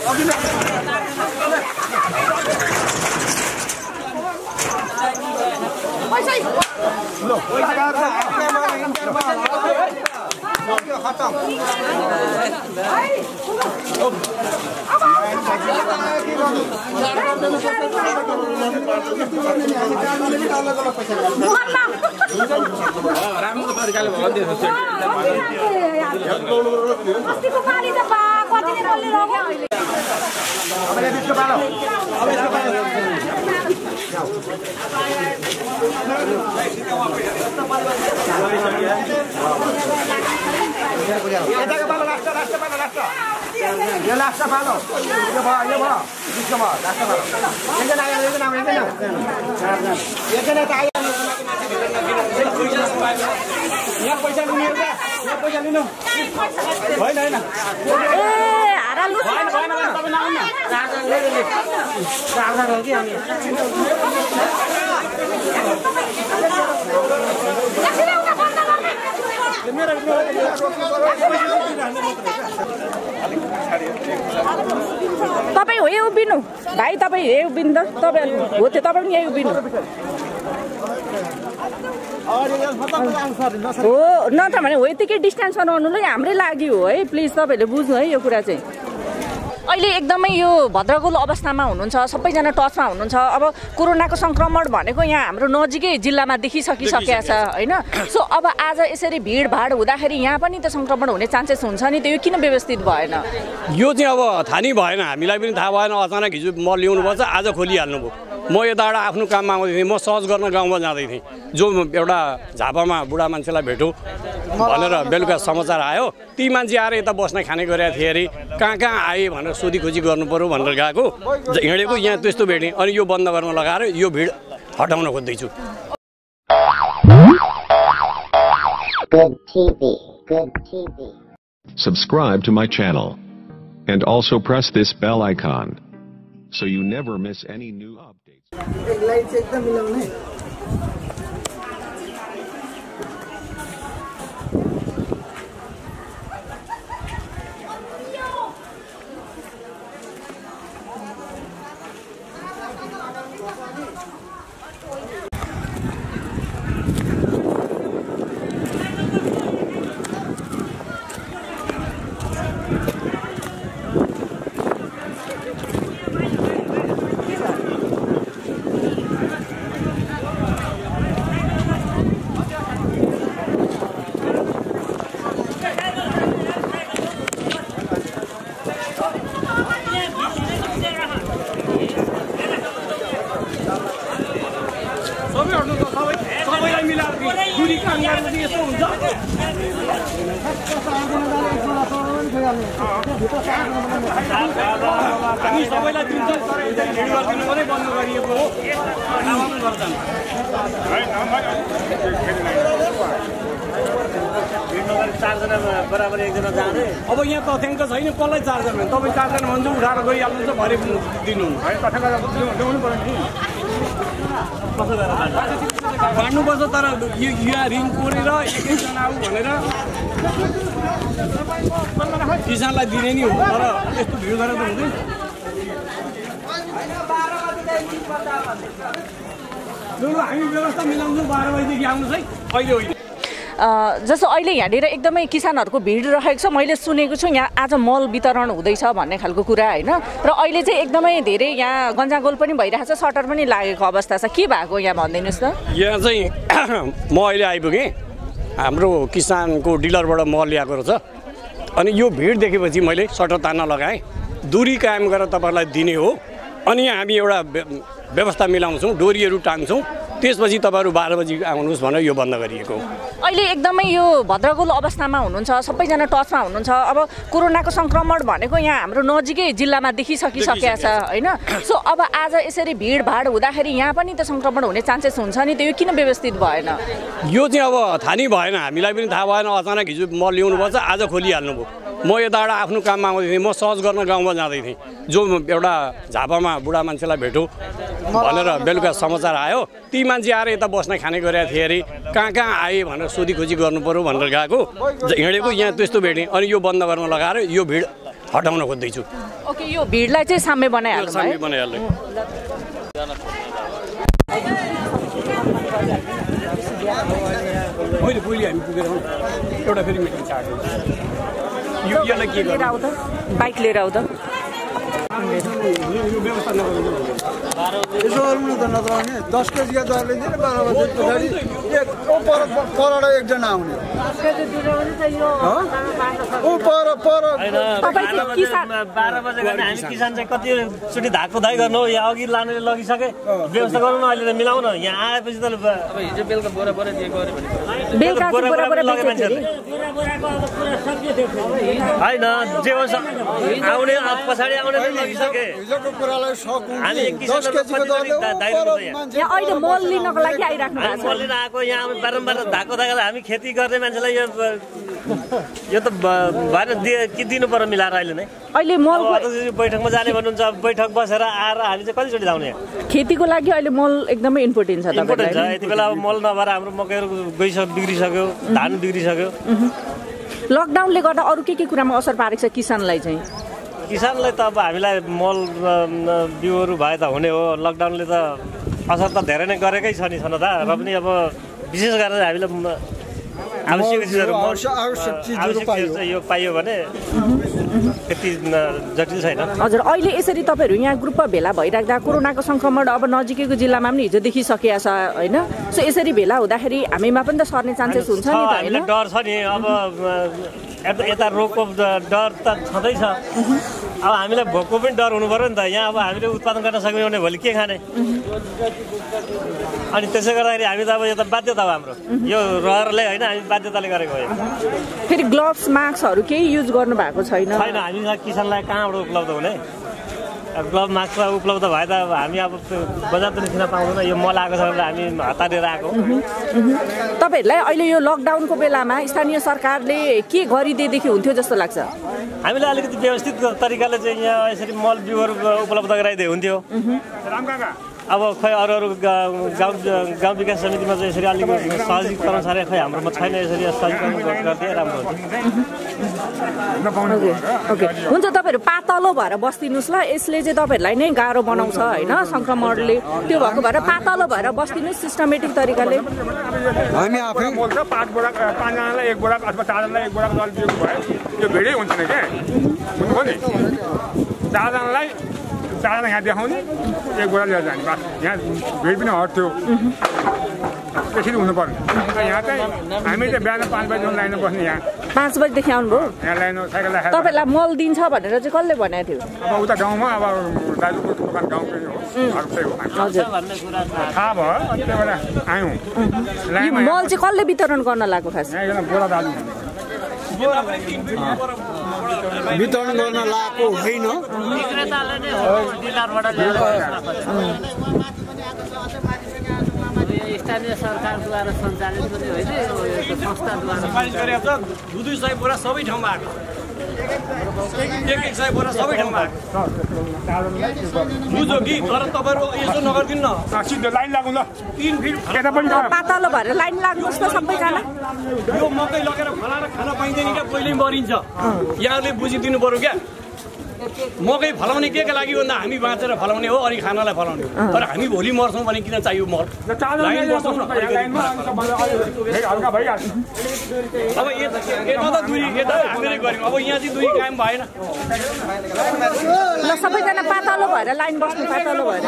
तपाईं हो यो उभिनु भाइ तपाईं यही उभिनु त तपाईं हो त्यो तपाईं पनि यही उभिनु हो नत्र भने हो यतिकै डिस्टेन्स बनाउनुलाई हाम्रै लागि हो है प्लिज तपाईहरुले बुझ्नु है यो कुरा चाहिँ अहिले एकदमै यो भद्रगोल अवस्थामा हुनुहुन्छ सबैजना टचमा हुनुहुन्छ अब कोरोनाको संक्रमण भनेको यहाँ हाम्रो नजिकै जिल्लामा देखिसकिसकेको छ हैन सो अब आज यसरी भिडभाड हुँदाखेरि यहाँ पनि त संक्रमण हुने चान्सेस हुन्छ नि त यो किन व्यवस्थित भएन यो चाहिँ अब थाहा नै भएन हामीलाई पनि थाहा भएन अचानक हिजो म ल्याउनु पर्छ आज खोलिहाल्नु भयो म यताबाट आफ्नो काममा आउँदै थिएँ म सर्च गर्न गाउँमा जाँदै थिएँ जो एउटा झापामा बुढा मान्छेलाई भेटौँ भनेर बेलुका समाचार आयो ती मान्छे आएर यता बस्न खाने गरेका थिए अरे कहाँ आए भनेर सोधीखोजी गर्नु पर्यो भनेर गएको हिँडेको यहाँ त्यस्तो भेटेँ अनि यो बन्द गर्न लगाएर यो भिड हटाउन खोज्दैछु Good TV. Subscribe to my channel and also press this bell icon so you never miss any new updates. अब यहाँ तथ्याङ्क छैन कसलाई चारजना तपाईँ चारजना भन्छ उठाएर गइहाल्नुहुन्छ भरे दिनु बाँड्नुपर्छ तर यहाँ रिङ कोरेर एकैजना आऊ भनेर किसानलाई दिने नि हो तर यस्तो भिड गरेर त हुँदैन हामी व्यवस्था मिलाउँछौँ 12 बजीदेखि आउनुहोस् है अहिले होइन जस्तो अहिले यहाँनिर एकदमै किसानहरूको भिड रहेको छ मैले सुनेको छु यहाँ आज मल वितरण हुँदैछ भन्ने खालको कुरा हैन र अहिले चाहिँ एकदमै धेरै यहाँ गन्जागोल पनि भइरहेछ सटर पनि लागेको अवस्था छ के भएको यहाँ भनिदिनुस् त यहाँ चाहिँ म अहिले आइपुगेँ हाम्रो किसानको डिलरबाट मल ल्याएको रहेछ अनि यो भिड देखेपछि मैले सटर तान्न लगाएँ दूरी कायम गरेर तपाईहरुलाई दिने हो अनि हामी एउटा व्यवस्था मिलाउँछौँ डोरीहरू टाङ्छौँ त्यसपछि तपाईहरु 12 बजी आउनुहोस् भनेर यो बन्द गरिएको अहिले एकदमै यो भद्रगोल अवस्थामा हुनुहुन्छ सबैजना टचमा हुनुहुन्छ अब कोरोनाको संक्रमण भनेको यहाँ हाम्रो नजिकै जिल्लामा देखिसकिसकेको छ हैन सो अब आज यसरी भिडभाड हुँदाखेरि यहाँ पनि त संक्रमण हुने चान्सेस हुन्छ नि त यो किन व्यवस्थित भएन यो चाहिँ अब थाहा नै भएन हामीलाई पनि थाहा भएन अचानक हिजो म ल्याउनु पर्छ आज खोलिहाल्नु भयो म यताबाट आफ्नो काममा आउँदै थिएँ म सर्च गर्न गाउँमा जाँदै थिएँ जो एउटा झापामा बुढा मान्छेलाई भेटौँ भनेर बेलुका समाचार आयो ती मान्छे आएर यता बस्न खाने गरेका थिए अरे कहाँ आए भनेर सोधीखोजी गर्नु पर्यो भनेर गएको हिँडेको यहाँ त्यस्तो भेटेँ अनि यो बन्द गर्न लगाएर यो भिड हटाउन खोज्दैछु। ओके यो भिडलाई चाहिँ साम्य बनाइहाल्नु साम्य बनाइहाल्नु। मैले भोलि हामी पुगेर एउटा फेरि मिटिङ छ यो यसलाई के लिएर आऊ त बाइक लिएर आऊ त यसो गर्नु न त नत्र भने 10 केजीका दरले दिने 12 बजे पछाडि एक परबाट एकजना आउने ओ पर 12 बजे गर्ने हामी किसान चाहिँ कति चोटि धाको धाइ गर्नु हो या अघि लानेले लगिसके व्यवस्था गर्नु न अहिले त मिलाउन यहाँ आएपछि त अब हिजो बेलुका बोरा दिए गरे भने बेलुका बोरा लगे मान्छेले हैन जे होस् आउने पछाडि आउने लगिसके हिजोको कुरालाई सकु हामी किसान 10 केजीको दरले यहाँ अहिले मल लिनको लागि आइराख्नु भएको छ मल लिन आएको यहाँ बारम्बार धाको धाएर हामी खेती गर्ने मान्छेलाई यो त भएन कि दिनु पर्यो मिलाएर अहिले नै अहिले मलको बैठकमा जाने भन्नुहुन्छ बैठक बसेर आएर हामी चाहिँ कतिचोटि जाउने खेतीको लागि अहिले मल एकदमै इम्पोर्टेन्ट छ इम्पोर्टेन्ट छ यति बेला अब मल नभएर हाम्रो मकैहरू बिग्रिसक्यो धान बिग्रिसक्यो लकडाउनले गर्दा अरू के कुरामा असर पारेको छ किसानलाई चाहिँ किसानलाई त अब हामीलाई मल बिउहरू भए त हुने हो लकडाउनले त असर त धेरै नै गरेकै छ नि छन त र पनि अब विशेष गरेर हामीलाई आवश्यक चिजहरू यो पाइयो भने त्यति जटिल छैन हजुर अहिले यसरी तपाईँहरू यहाँ ग्रुपमा भेला भइराख्दा कोरोनाको सङ्क्रमण अब नजिकैको जिल्लामा पनि हिजो देखिसकेको छ होइन सो यसरी भेला हुँदाखेरि हामीमा पनि त सर्ने चान्सेस हुन्छ नि त होइन डर छ नि अब यता रोगको डर त छँदैछ अब हामीलाई भोकको पनि डर हुनु पर्यो नि त यहाँ अब हामीले उत्पादन गर्न सक्यौँ भने भोलि के खाने अनि त्यसै गर्दाखेरि हामी त अब यो त बाध्यता हो हाम्रो यो रहरले होइन हामी बाध्यताले गरेको हो फेरि ग्लोभ्स मास्कहरू केही युज गर्नु भएको छैन हामी किसानलाई कहाँबाट उपलब्ध हुने ग्लोभ मास्क उपलब्ध भए त हामी अब बजार पनि किन पाउँदैन यो मल आएको छ भने हामी हतारेर आएको तपाईँहरूलाई अहिले यो लकडाउनको बेलामा स्थानीय सरकारले के गरिदिएदेखि हुन्थ्यो जस्तो लाग्छ हामीलाई अलिकति व्यवस्थित तरिकाले चाहिँ यहाँ यसरी मल बिउहरू उपलब्ध गराइदिए हुन्थ्यो अब खै अरू गाउँ विकास समितिमा चाहिँ यसरी अलिक सहजीकरण साह्रै खै हाम्रोमा छैन यसरी सहजीकरण गरिदिए राम्रो ओके हुन्छ तपाईँहरू पातलो भएर बस्दिनुहोस् ल यसले चाहिँ तपाईँहरूलाई नै गाह्रो बनाउँछ होइन सङ्क्रमणले त्यो भएको भएर पातलो भएर बस्दिनुहोस् सिस्टमेटिक तरिकाले हामी आफै पाँचजनालाई एक बोरा अथवा चारजनालाई एक बोरा दल दिएको भए त्यो भिडै हुन्छ नि क्या हुनुभयो नि चारजनालाई यहाँ देखाउने एक बोरा लिएर जाने बास यहाँ भिड पनि हट्थ्यो त्यसरी हुनु पर्ने यहाँ चाहिँ हामी चाहिँ बिहान 5 बजीसम्म लाइन बस्ने यहाँ 5 बजीदेखि आउनुभयो यहाँ लाइन साइकल राखेर तपाईँलाई मल दिन्छ भनेर चाहिँ कसले भनेको थियो अब उता गाउँमा अब दाजुको दोकान गाउँकै हो घरकै हो थाहा भयो त्यही भएर आयौँ लाइनमा मल चाहिँ कसले वितरण गर्न लाग्यो खास यहाँ एकजना बोरा दाजु वितरण गर्न लागेको होइन स्थानीय सरकारद्वारा सञ्चालित पनि होइन संस्थाद्वारा 200 बोरा सबै ठाउँमा आएको 100 बोरा सबै ठाउँमा आएको बुझ्यो कि तर तपाईँहरू यसो नगरिदिनु न सिधै लाइन लागौँ ल 3 फिट केटापट्टि पातलो भएर लाइन लाग्नुहोस् त सबैजना यो मकै लगेर फलाएर खान पाइँदैन क्या पहिल्यै मरिन्छ यहाँले बुझिदिनु पर्यो क्या मकै फलाउने के लागि भन्दा हामी बाँचेर फलाउने हो अनि खानालाई फलाउने हो तर हामी भोलि मर्छौँ भने किन चाहियो मर अब यता त दुरी यता हामीले गऱ्यौँ अब यहाँ चाहिँ दुरी कायम भएन ल सबैजना पातलो भएर लाइन बस्नु पातलो भएर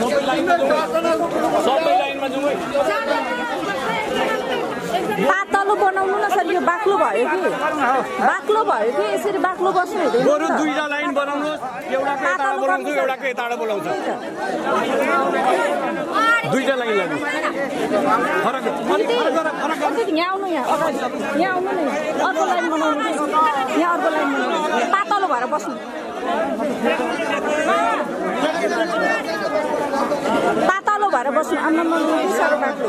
पातलो बनाउनु न सर यो बाक्लो भयो कि यसरी बाक्लो बस्नु हुँदैन बरु दुईटा लाइन बनाउनुहोस् एउटाको यताबाट बोलाउँछु एउटाको यताबाट बोलाउँछु दुईटा लाइन लाग्नु फरक यहाँ आउनु यहाँ आउनु न अर्को लाइन बनाउनु यहाँ अर्को लाइन बनाउनु पातलो भएर बस्नु पातलो भएर बस्नु आम्मा साह्रो बाक्लो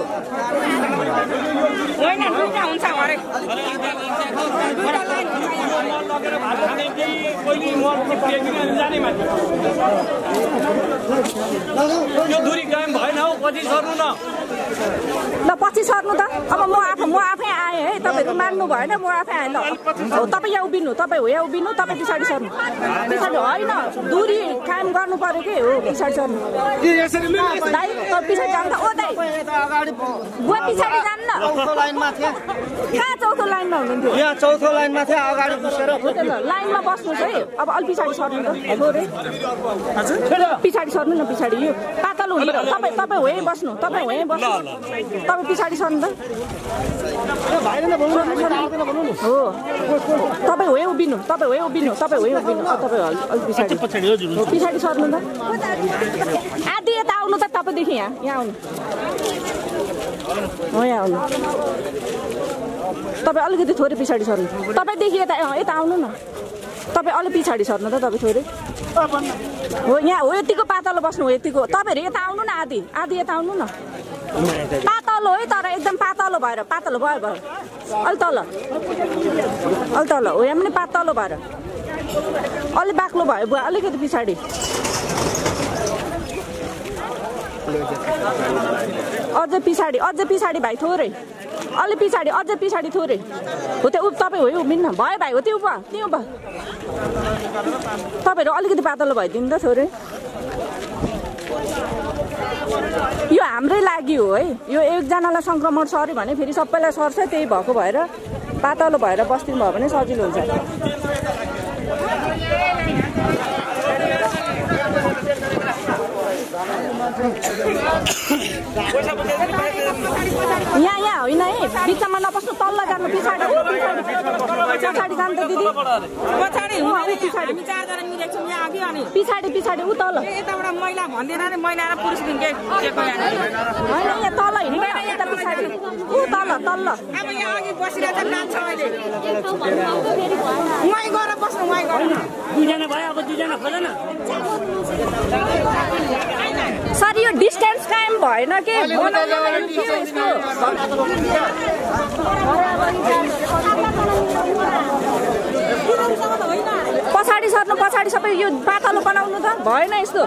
होइन दुईटा हुन्छ अरे यो दूरी कायम भएन हौ पछि सर्नु न ल पछि सर्नु त अब म आफै आएँ है तपाईँहरू मान्नु भएन म आफै आएँ ल हो तपाईँ यहाँ उभिनु तपाईँ हो यहाँ उभिनु तपाईँ पछाडि सर्नु पछाडि होइन दूरी कायम गर्नु पर्यो कि हो पछाडि सर्नु दाइ पछाडि जानु त ओ दाइ बुवा पछाडि जान्न कहाँ चौथो लाइनमा हुनुहुन्थ्यो यहाँ चौथो लाइनमा थियो अगाडि बसेर लाइनमा बस्नुहोस् है अब अलि पछाडि सर्नु त थोरै पछाडि सर्नु न पछाडि यो पातलो हुने तपाईँ हो यहीँ बस्नु तपाईँ हो यहीँ बस्नु तपाईँ पछाडि सर्नु त हो तपाईँ हो यहीँ उभिनु तपाईँ हो यहीँ उभिनु तपाईँ हो यहीँ उभिनु तपाईँ अलि पछाडि सर्नु त आधी यता आउनु त तपाईँदेखि यहाँ आउनु हो यहाँ आउनु तपाईँ अलिकति थोरै पछाडि सर्नु तपाईँदेखि यता आउनु न तपाईँ अलिक पछाडि सर्नु त तपाईँ थोरै हो यहाँ हो यतिको पातलो बस्नु हो यतिको तपाईँहरू यता आउनु न आधी यता आउनु न पातलो है तर एकदम पातलो भयो अलि तल हो यहाँ पनि पातलो भएर अलि बाक्लो भयो बुवा अलिकति पछाडि अझै पछाडि भाइ थोरै अलि पछाडि अझै पछाडि थोरै हो त्यो तपाईँ हो उभिन्न भयो भाइ हो त्यो त्यहाँ तपाईँहरू अलिकति पातलो भइदिनु त थोरै यो हाम्रै लागि हो है यो एकजनालाई सङ्क्रमण सर्यो भने फेरि सबैलाई सर्छ त्यही भएको भएर पातलो भएर बस्दिनु भयो भने सजिलो हुन्छ यहाँ होइन है बिचमा नबस्नु तल्ला जानु पछाडि जानु त दिदी पछाडि ऊ तल होइन यहाँ तल हिँड्नु यता पछाडि ऊ तल सर यो डिस्टेन्स कायम भएन के पछाडि सर्नु पछाडि सबै यो पातलो बनाउनु त भएन यस्तो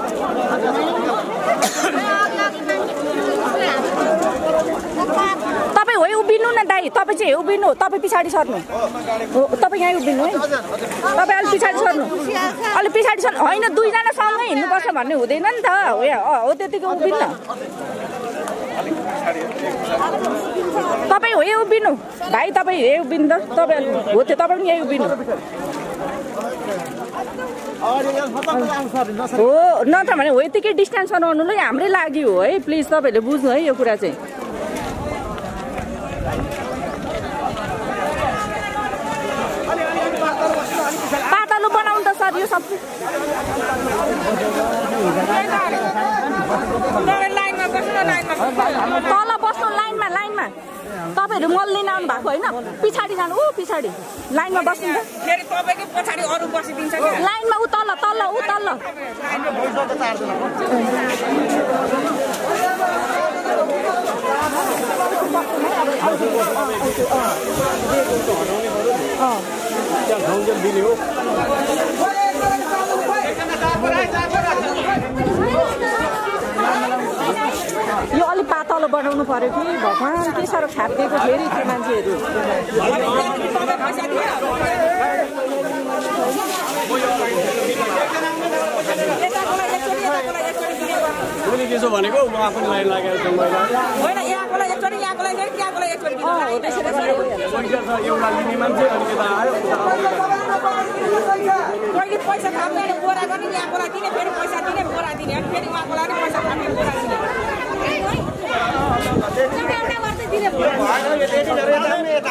तपाईँ हो उभिनु न दाइ तपाईँ चाहिँ उभिनु तपाईँ पछाडि सर्नु तपाईँ यहीँ उभिनु है तपाईँ अलिक पछाडि सर्नु होइन दुईजना सँगै हिँड्नुपर्छ भन्ने हुँदैन नि त हो त्यतिको उभिन्न तपाईँ हो यहीँ उभिनु भाइ तपाईँ यहीँ उभिनु त तपाईँ हो त्यो तपाईँ पनि यहीँ उभिनु हो नत्र भने हो यतिकै डिस्टेन्स बनाउनु ल हाम्रै लागि हो है प्लिज तपाईँहरूले बुझ्नु है यो कुरा चाहिँ पातलो बनाउनु त सर यो सब तल बस्नु लाइनमा तपाईँहरू मल लिन आउनु भएको होइन पछाडि जानु पछाडि लाइनमा बस्नु त लाइनमा ऊ तल यो अलिक पातलो बनाउनु पर्यो कि भगवान् के साह्रो खापिदिएको फेरि त्यो मान्छेहरू त्यसो भनेको म आफ्नो लाइन लागेको छु एउटा लिने मान्छे अनि यता आयो पैसा थाप्दैन बोरा गर्ने यहाँकोलाई दिने फेरि पैसा दिने बोरा दिने अनि फेरि उहाँकोलाई पनि पैसा थाप्ने बोरा दिने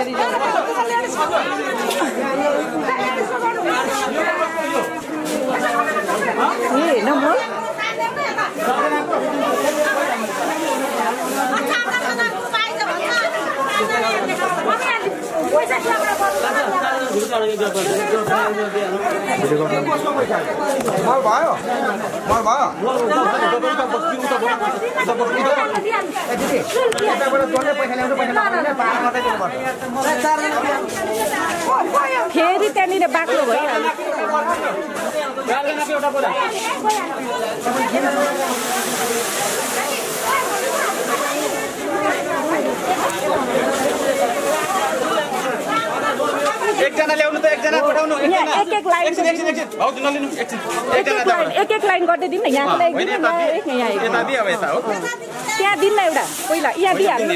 फेरि त्यहाँनिर बाक्लो भइहाल्यो एकजना ल्याउनु त एकजना पठाउनु एक लाइन एक लाइन गर्दै दिनु न यहाँलाई यता दिए अब यता हो त्यहाँ दिन्न एउटा पहिला यहाँ दिइहाल्नु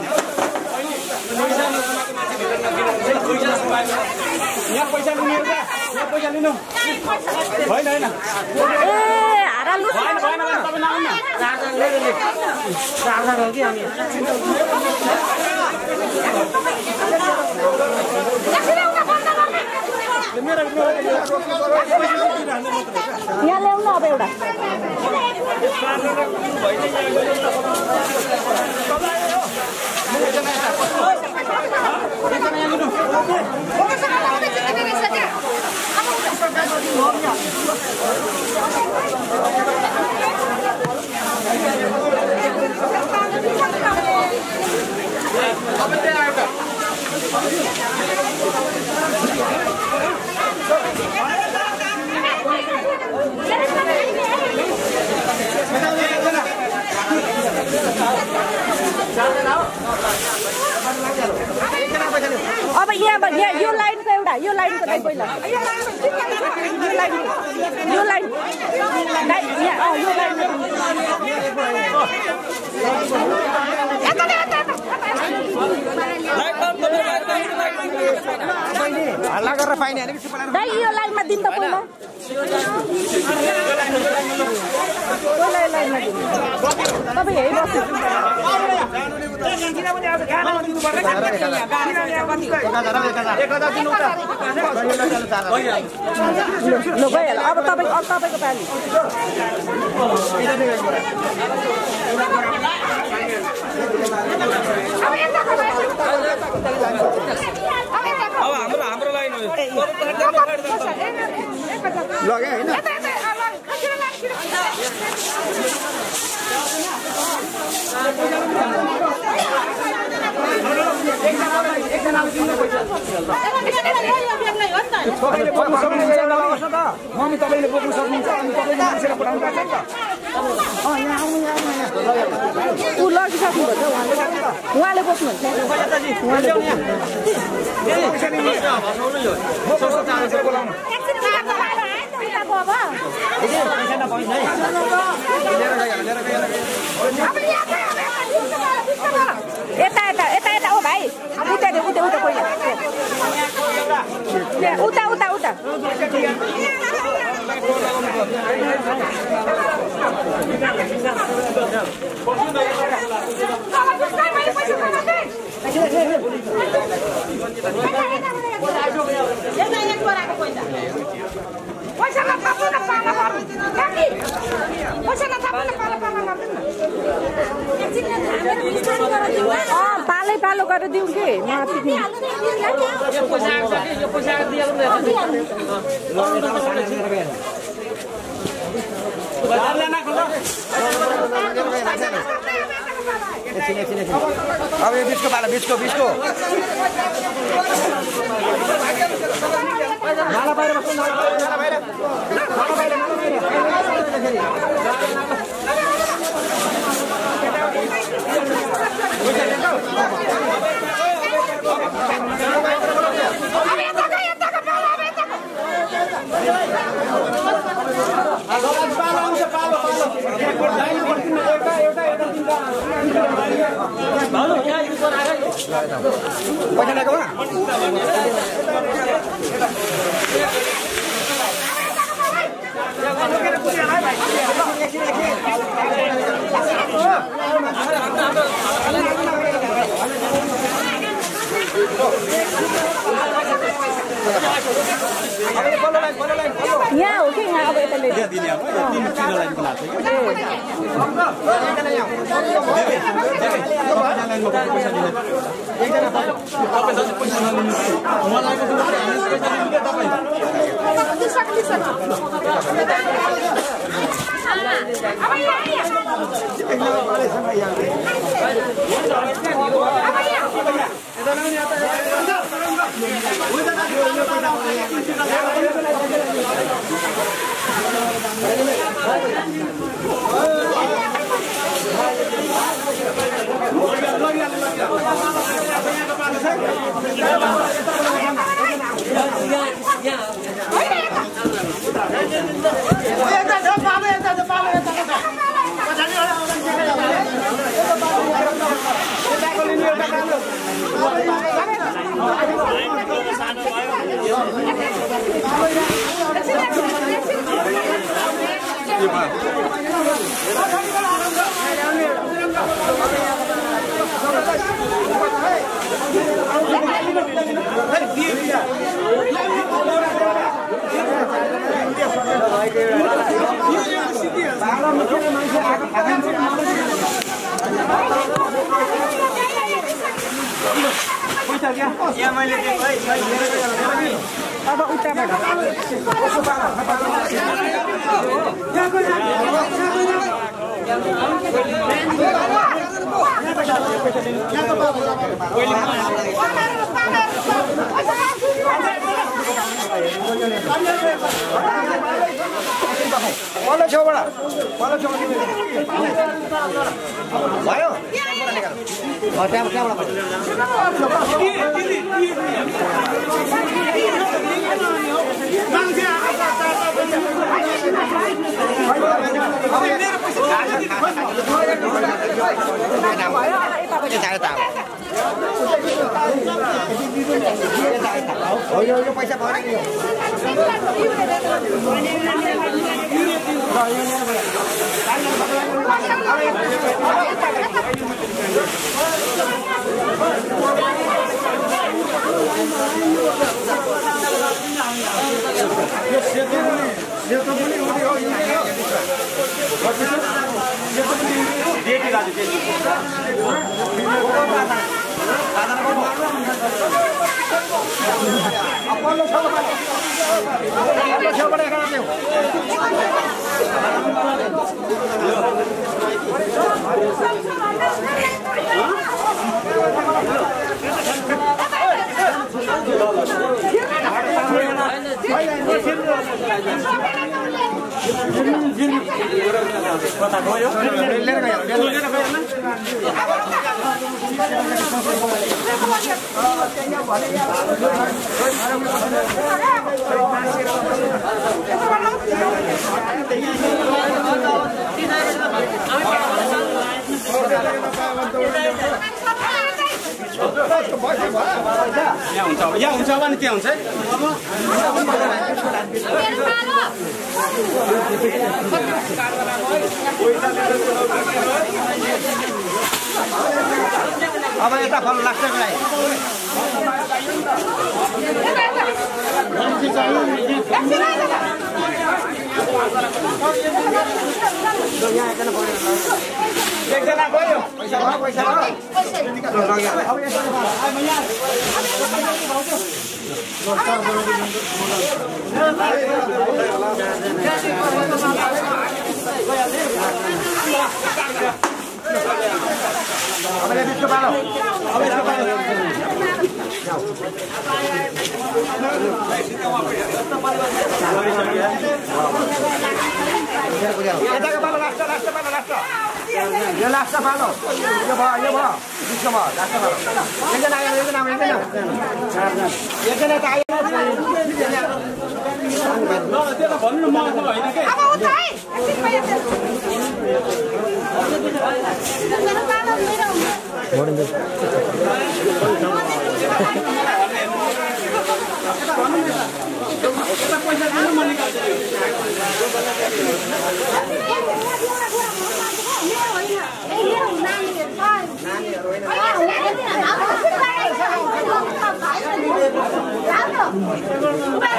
यहाँ पैसा लिनु एउटा यहाँ पैसा लिनु होइन होइन ए हारालु भएन भएन तपाईँ नआउनु न चार्जर हो कि हामी यहाँ ल्याउनु अब एउटा अब यहाँ यो लाइनको एउटा यो लाइनको चाहिँ पहिला यो लाइन हल्ला गरेर पाइने हैन दाइ यो लाइनमा दिनु त पहिला लाइनमा दिनु तपाईँ यही बस्नु ल गइहाल्यो अब तपाईँको पाली अब हाम्रो लाइन हो लगे हैन मम्मी तपाईले बोक्नु सक्नुहुन्छ अनि तपाईले मान्छेलाई पठाउनु पर्छ नि त यहाँ आउनु ऊ लगिसक्नुभयो उहाँले बोक्नुहुन्छ यता यता यता यता ओ भाइ उता दे उता उता पहिला उता उता उता पालै पालो गरेर दिउँ कि अब यो बिचको पाला बिचको नाला बाहिर बस्नु नाला बाहिर पैसा ल्याएको यहाँ हो कि यहाँ अब यता ल्याइदिनु अब उताबाट पल्लो छेउबाट भयो त्यहाँबाट यो पैसा भयो यहाँ हुन्छ भने के हुन्छ अब यता फल लाग्छ एकजना गयो पैसा भयो पैसा यो लास्ट पालो यो भयो यो भयो बिचको भयो लास्ट पालो एकजना आयो एकजना त आयो भन्नु म त होइन के Naani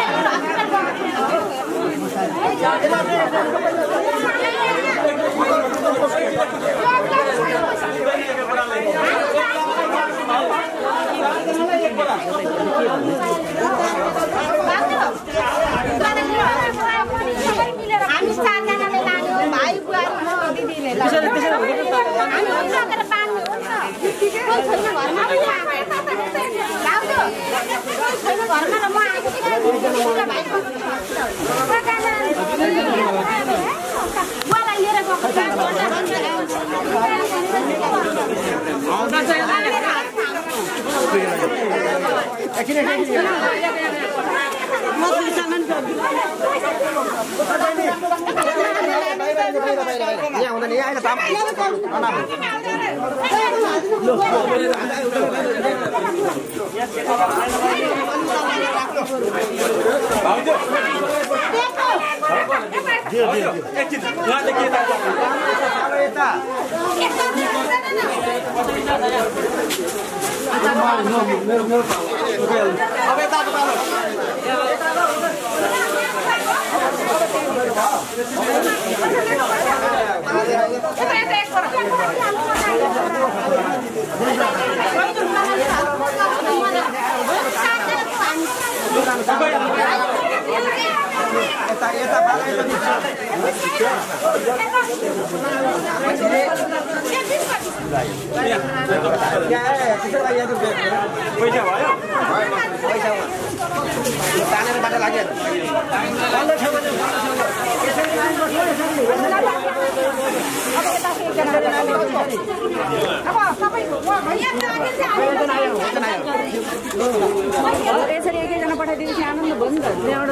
यसरी एकैजना पठाइदिएपछि आनन्द भयो नि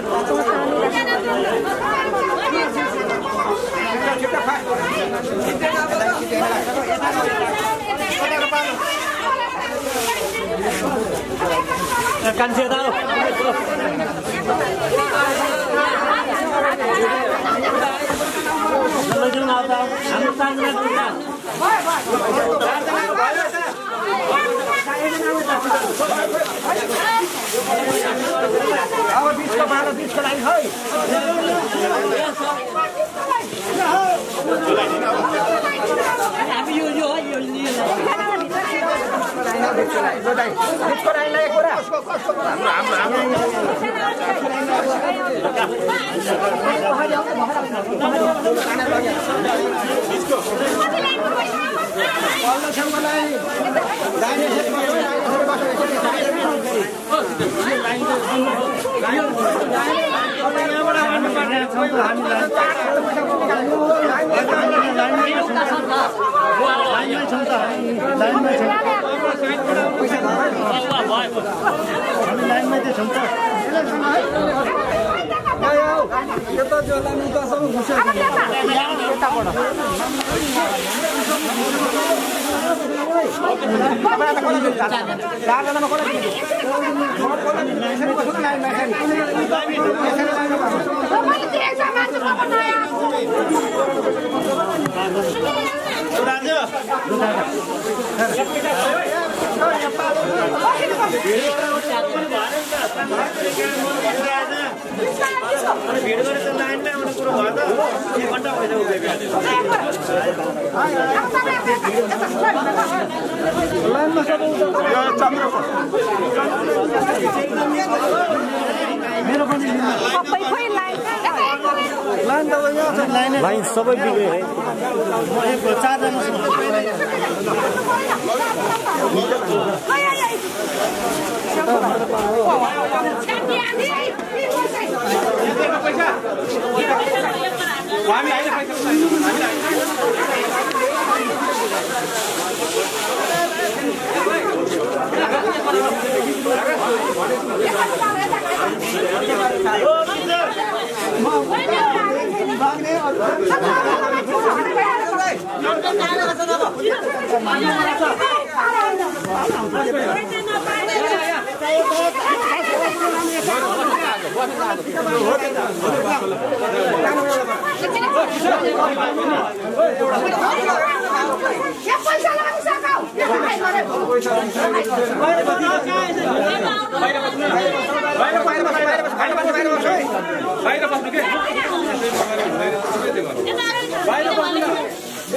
लाइन सबै बिग्रे है बाहिर बस्नु के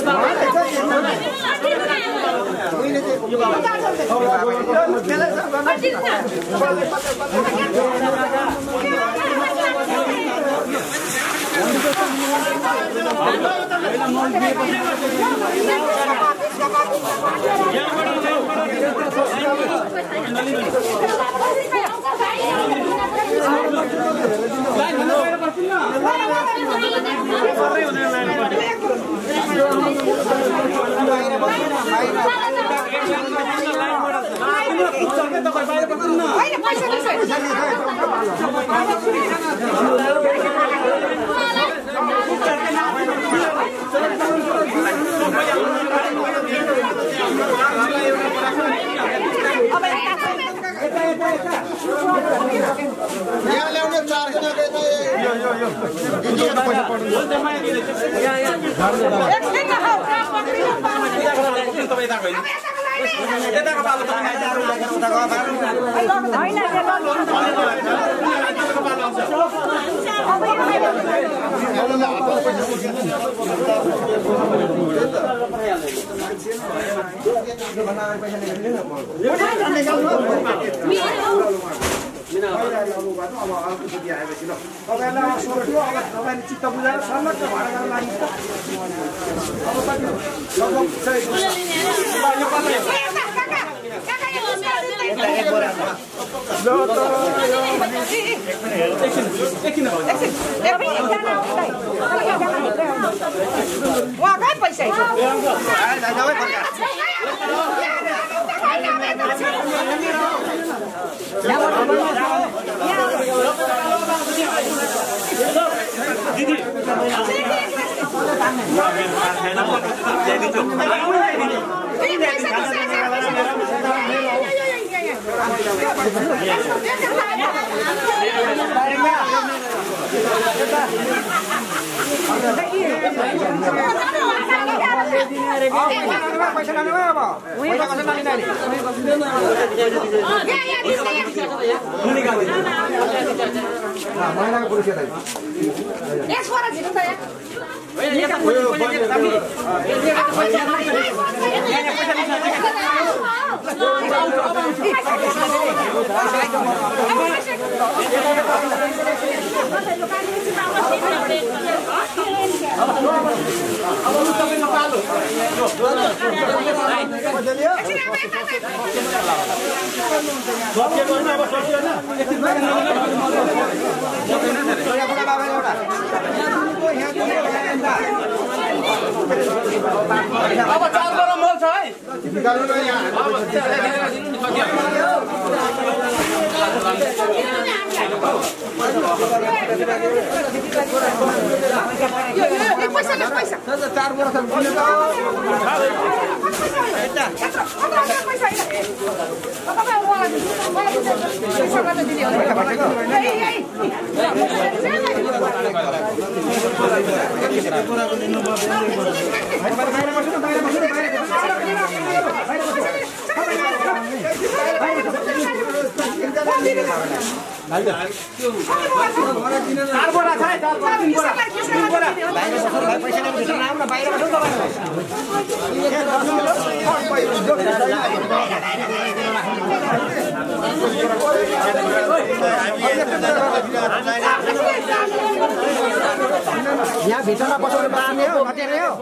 यहाँ भित्रमा बसाउने पार्ने हो नटेर्ने हो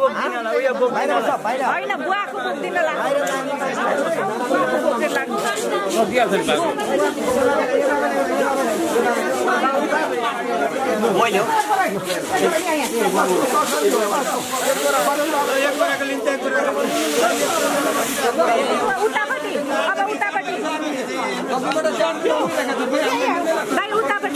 होइन बुवाको बोक्दिन उतापट्टि अब उतापट्टि भाइ उतापट्टि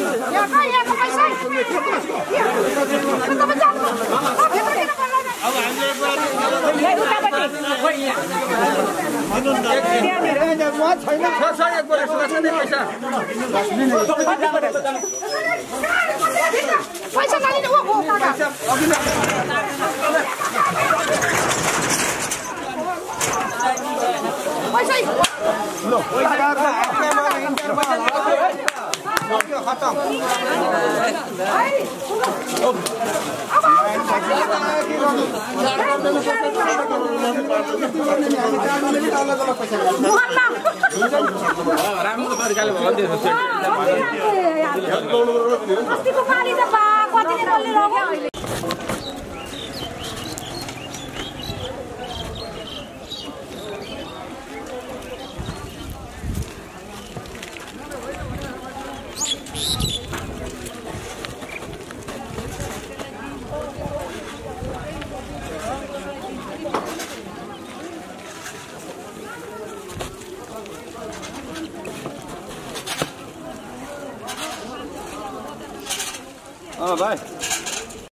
पैसा अस्तिको पाली त बा कतिले बोल्ने रह्यो अहिले भाइ